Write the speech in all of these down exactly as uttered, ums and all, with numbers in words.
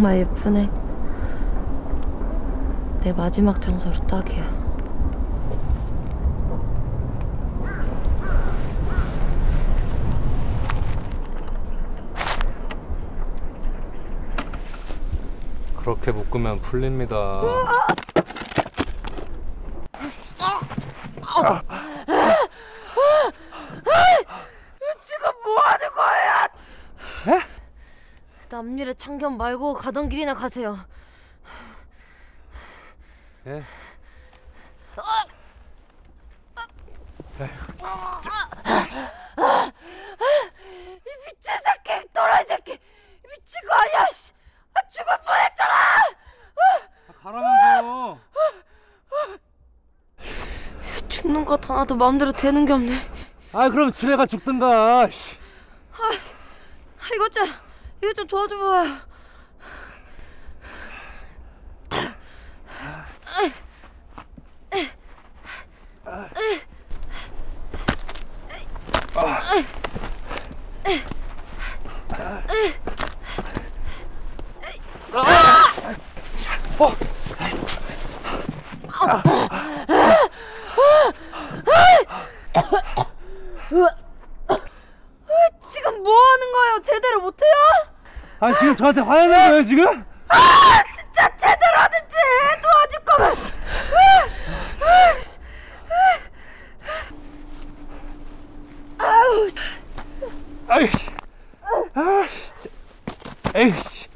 정말 예쁘네. 내 마지막 장소로 딱이야. 그렇게 묶으면 풀립니다. 지금 뭐 하는 거야? 에? 남일의 참견 말고 가던 길이나 가세요. 예? 이 미친 새끼, 또라이 새끼, 미친 거 아니야? 씨. 아, 죽을 뻔했잖아. 가라면서. 죽는 것 하나도 마음대로 되는 게 없네. 아 그럼 집에 가 죽든가. 아, 이거 좀 이거 좀 도와줘봐. 지금 뭐 하는 거예요? 제대로 못해요? 아 지금 저한테 화내는 거예요 지금? 아 진짜 제대로 하든지 도와줄 거면. 아우. 아이, 아, 에이.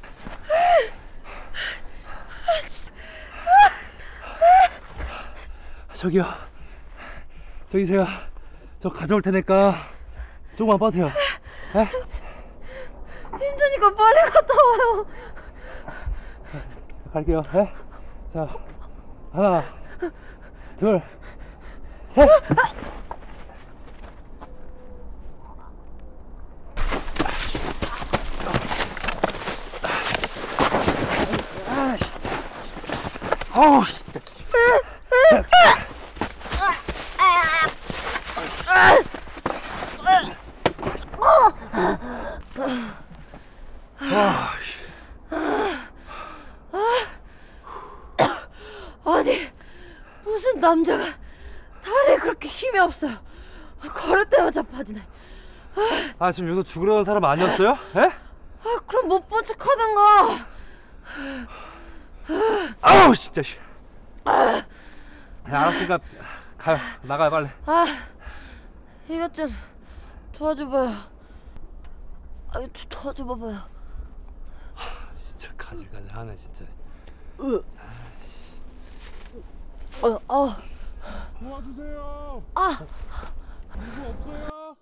저기요, 저기 제가 저 가져올 테니까 조금만 빠세요. 에? 힘드니까 빨리 갔다 와요. 갈게요. 에? 자, 하나, 둘, 셋. 아우 진짜. 아니 무슨 남자가 다리에 그렇게 힘이 없어요. 걸을 때마다 자빠지네. 아 지금 여기서 죽으려는 사람 아니었어요? 에? 아 그럼 못 본 척 하던가. 아우 진짜. 야, 알았으니까 가요. 나가요 빨리. 아 이것 좀 도와줘봐요. 아 도, 도와줘봐봐요. 진짜 가지가지 하네 진짜. 어, 어. 도와주세요. 아 누구 없어요?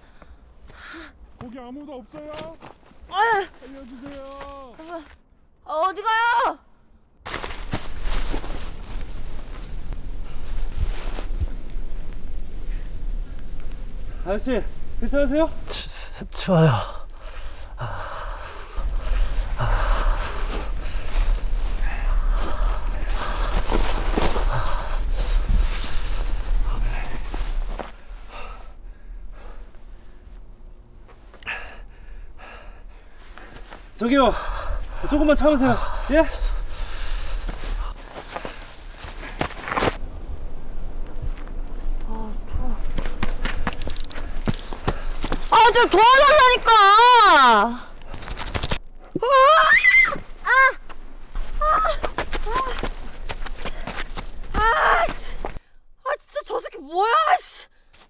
거기 아무도 없어요? 아, 알려주세요. 아 어디 가요? 아저씨 괜찮으세요? 좋아요. 저기요 조금만 참으세요. 예? 아 좀 도와달라니까. 아, 씨. 아 진짜 저 새끼 뭐야, 씨.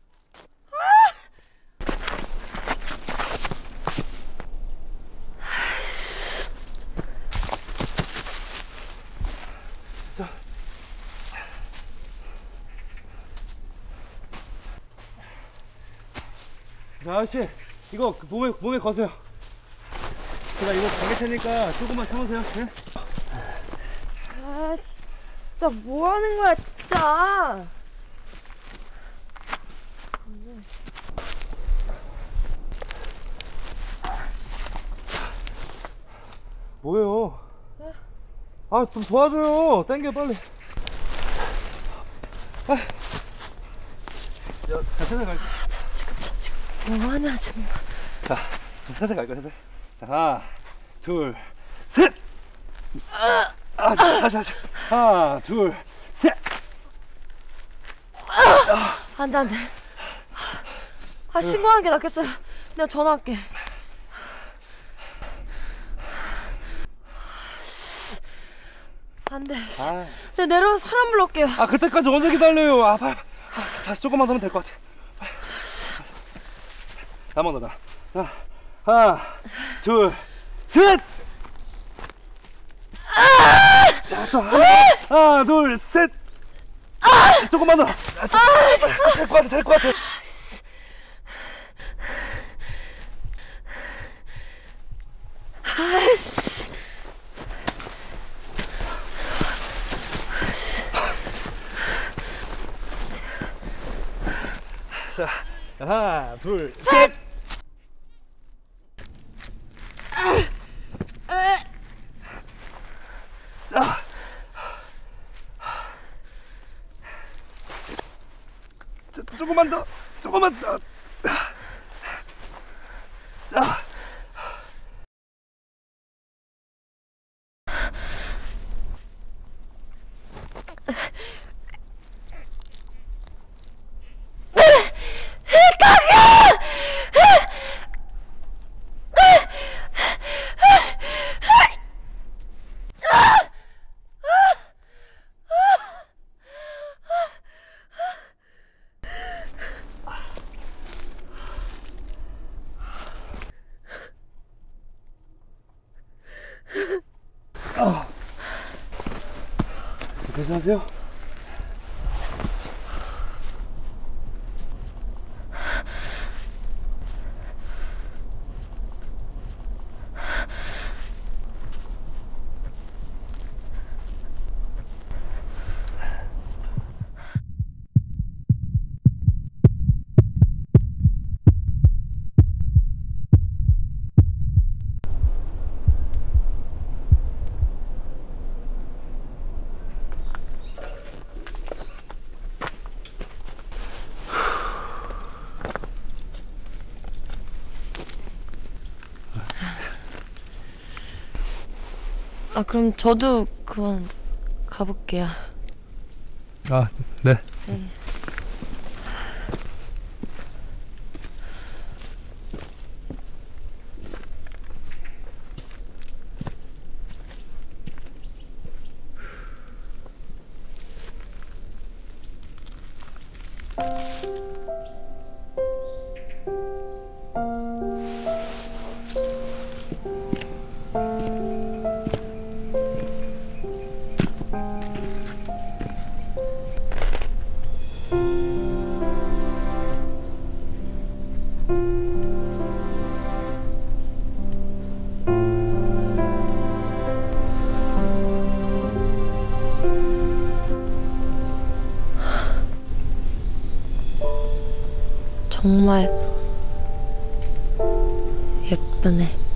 자, 아저씨 이거 몸에 몸에 거세요. 제가 이거 가게 테니까 조금만 참으세요. 예? 아 진짜 뭐 하는 거야 진짜. 뭐예요? 아 좀 도와줘요. 당겨 빨리. 아, 저 천천히 갈게. 저 지금 저 지금 뭐 하냐 정말. 자, 천천히 갈게요. 천천히. 자, 하나, 둘, 셋. 아, 다시 다시. 하나, 둘, 셋. 안돼 안돼. 아 신고하는 게 낫겠어요. 내가 전화할게. 안돼. 아, 내가 내려와서 사람 불러올게요. 아 그때까지 언제 기다려요? 아, 빨리, 아, 다시 조금만 더 하면 될 것 같아. 나만 더 나. 하나, 하나, 둘, 셋. 자, 또 하나, 하나, 둘, 셋. 조금만 더. 아, 될 것 같아, 될 것 같아. 아이씨. 자, 하나, 둘, 셋. 아. 자, 조금만 더, 조금만 더. 아. 아. 괜찮으세요? 아 그럼 저도 그만 가볼게요. 아, 네. 네. 정말 예쁘네.